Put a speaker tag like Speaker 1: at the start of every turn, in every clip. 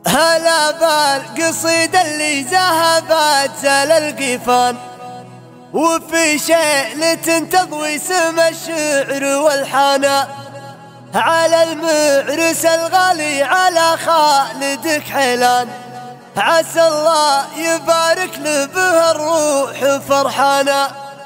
Speaker 1: هلا بالقصيدة اللي ذهبت زال القفان، وفي شيلة تضوي سم الشعر والحنان، على المعرس الغالي على خالدك حيلان، عسى الله يبارك له به الروح فرحانا.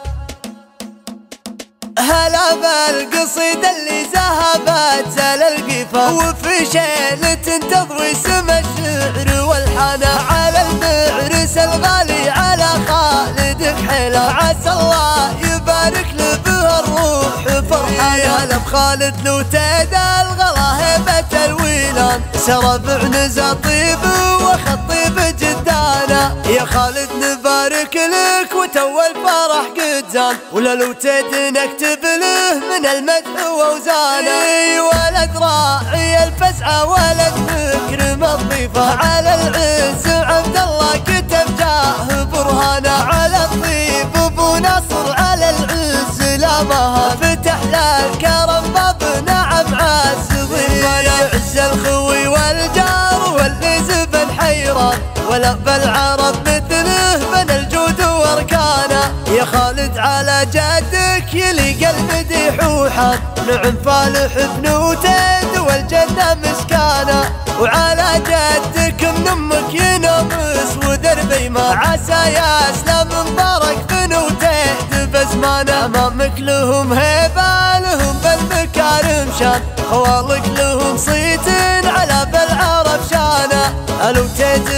Speaker 1: هلا بالقصيدة اللي ذهبت زال القفان، وفي شيلة تضوي سم الشعر والحنان، على المعرس الغالي على خالدك حيلان، عسى الله يبارك له به الروح فرحانا. هلا بخالد لو تيدا الغلا هيبة الويلان، سرى بعنزة طيب وخطيب جدانا، يا خالد نبارك لك وتو الفرح قد زان، ولا لو تيد نكتب له من المدح ووزانا. ولد راعي الفزعة ولد مكرم الضيفة، على العز عبد الله كتب جاه برهانا، على الطيب ابو نصر على العز لامها، فتح للكرم باب نعم عز ضيفانا. يعز الخوي والجار واللي زبن حيران، ولا بالعرب مثله من الجود واركانا، يا خالد على جدك يلي المديح وحان، نعم فالح بنوتين والجنة مسكانا، وعلى جدك من امك ينمس ودربي ما، عسى يا اسلام مبارك بنوتين بزمانه، امامك لهم هيبه لهم بالمكارم شان، خوالق لهم صيت على بالعرب شانه، الوتيد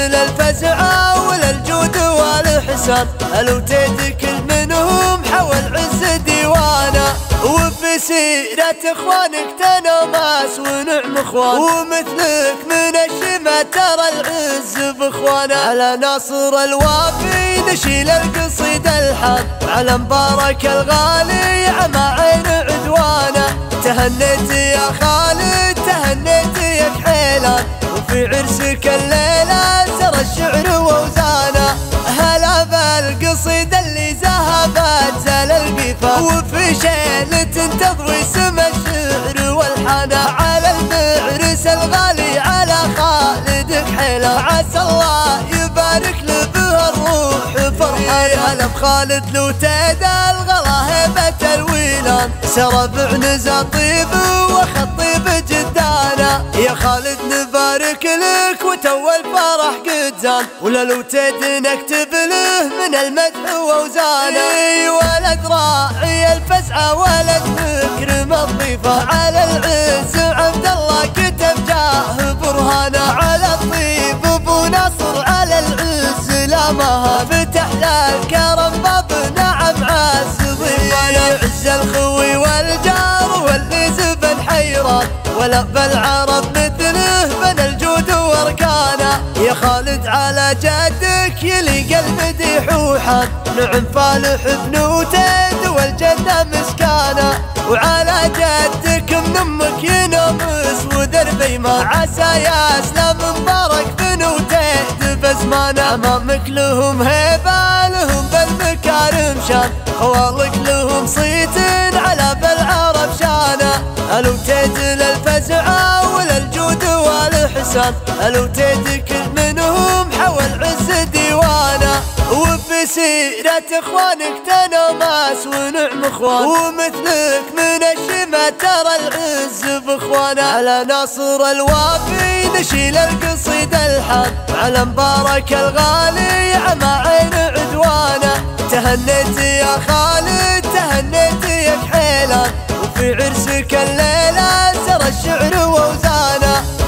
Speaker 1: للفزعه وللجود والحسان، الوتيد كل منهم حول عز ديوانه، وفي سيرة اخوانك تنوماس ونعم اخوان، ومثلك من الشمة ترى العز باخوانه، على ناصر الوافي نشيل القصيدة الحان، على مبارك الغالي عمى عين عدوانه، تهنيت يا خالد تهنيت يا كحيلان، وفي عرسك الليلة سرى الشعر ووزانه. هلا بالقصيدة اللي ذهبت زال القفان، وفي شيلة تضوي سم الشعر والحنان، على المعرس الغالي على خالدك حيلان، عسى الله يبارك له به الروح فرحانا. هلا بخالد لو تيدا الغلا هيبة الويلان، سرى بعنزة طيب وخطيب جدانا، يا خالد نبارك لك وتو الفرح قد زان، ولا لو تيد نكتب له من المدح ووزانا. ولد راعي الفزعة ولد مكرم الضيفة، على العز عبد الله كتب جاه برهانا، على الطيب ابو نصر على العز لامها، فتح للكرم باب نعم عز ضيفانا. يعز الخوي والجار واللي زبن حيران، ولا بالعرب مثله من الجود واركانا، يا خالد على جدك يلي المديح وحان، نعم فالح بنوتين والجنة مسكانا، وعلى جدك من امك ينمس ودربي ما، عسى يا اسلام مبارك بنوتين بزمانه، امامك لهم هيبه لهم بالمكارم شان، خوالق لهم صيت على بالعرب شانه، الوتيد للفزعه وللجود والحسان، الوتيد كل منهم حول عز ديوانه، وفي سيرة اخوانك تنوماس ونعم اخوان، ومثلك من الشمة ترى العز باخوانه، على ناصر الوافي نشيل القصيدة الحان، على مبارك الغالي عمى عين عدوانه، تهنيت يا خالد تهنيت يا كحيلان، وفي عرسك الليلة سرى الشعر ووزانه.